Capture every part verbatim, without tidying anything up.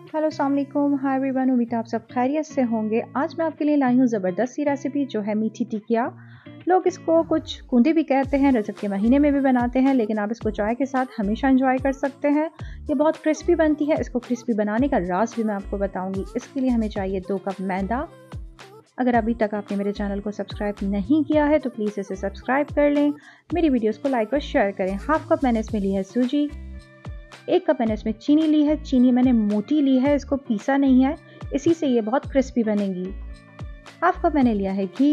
Hello अस्सलाम वालेकुम, hi everyone. उम्मीद है आप सब खैरियत से होंगे। आज मैं आपके लिए लाई हूँ ज़बरदस्त सी रेसिपी जो है मीठी टिकिया। लोग इसको कुछ कूंदी भी कहते हैं, रजब के महीने में भी बनाते हैं, लेकिन आप इसको चाय के साथ हमेशा एंजॉय कर सकते हैं। ये बहुत क्रिस्पी बनती है। इसको क्रिस्पी बनाने का राज भी मैं आपको बताऊँगी। इसके लिए हमें चाहिए दो कप मैदा। अगर अभी तक आपने मेरे चैनल को सब्सक्राइब नहीं किया है तो प्लीज़ इसे सब्सक्राइब कर लें। मेरी वीडियोज़ को लाइक और शेयर करें। हाफ कप मैंने इसमें ली है सूजी। एक कप मैंने इसमें चीनी ली है। चीनी मैंने मोटी ली है, इसको पीसा नहीं है, इसी से ये बहुत क्रिस्पी बनेगी। हाफ कप मैंने लिया है घी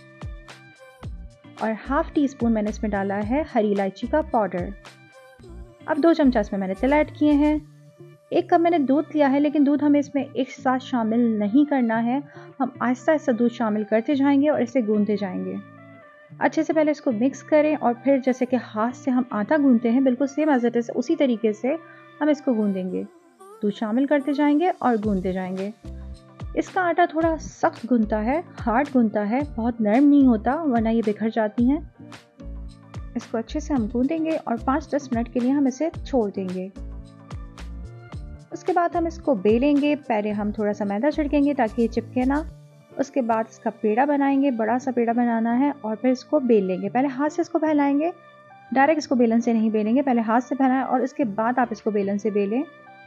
और हाफ टी स्पून मैंने इसमें डाला है हरी इलायची का पाउडर। अब दो चमचा इसमें मैंने तिल ऐड किए हैं। एक कप मैंने दूध लिया है, लेकिन दूध हमें इसमें एक साथ शामिल नहीं करना है। हम आहिस्ता आहिस्ता दूध शामिल करते जाएंगे और इसे गूंदते जाएंगे। अच्छे से पहले इसको मिक्स करें और फिर जैसे कि हाथ से हम आटा गूंदते हैं, बिल्कुल सेम एज इट इज उसी तरीके से हम इसको गूंदेंगे। दूध शामिल करते जाएंगे और गूंदते जाएंगे। इसका आटा थोड़ा सख्त गूंदता है, हार्ड गूंदता है, बहुत नरम नहीं होता, वरना ये बिखर जाती हैं। इसको अच्छे से हम गूंदेंगे और पाँच दस मिनट के लिए हम इसे छोड़ देंगे। उसके बाद हम इसको बेलेंगे। पहले हम थोड़ा सा मैदा छिड़केंगे ताकि ये चिपके ना। उसके बाद इसका पेड़ा बनाएंगे, बड़ा सा पेड़ा बनाना है और फिर इसको बेल लेंगे। पहले हाथ से इसको फैलाएंगे, डायरेक्ट इसको बेलन से नहीं बेलेंगे, पहले हाथ से फैलाएं और इसके बाद आप इसको बेलन से बेलें।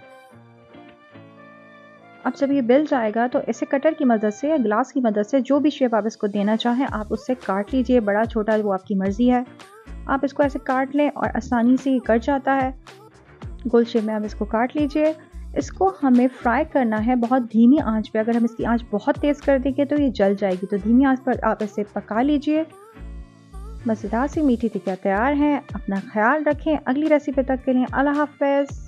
अब जब ये बेल जाएगा तो इसे कटर की मदद से या ग्लास की मदद से, जो भी शेप आप इसको देना चाहें, आप उससे काट लीजिए। बड़ा छोटा वो आपकी मर्जी है। आप इसको ऐसे काट लें और आसानी से ये कट जाता है। गोल शेप में आप इसको काट लीजिए। इसको हमें फ्राई करना है बहुत धीमी आंच पे। अगर हम इसकी आंच बहुत तेज़ कर देंगे तो ये जल जाएगी, तो धीमी आंच पर आप इसे पका लीजिए। मज़ेदार सी मीठी टिकिया तैयार है। अपना ख्याल रखें। अगली रेसिपी तक के लिए अल्लाह हाफ़िज़।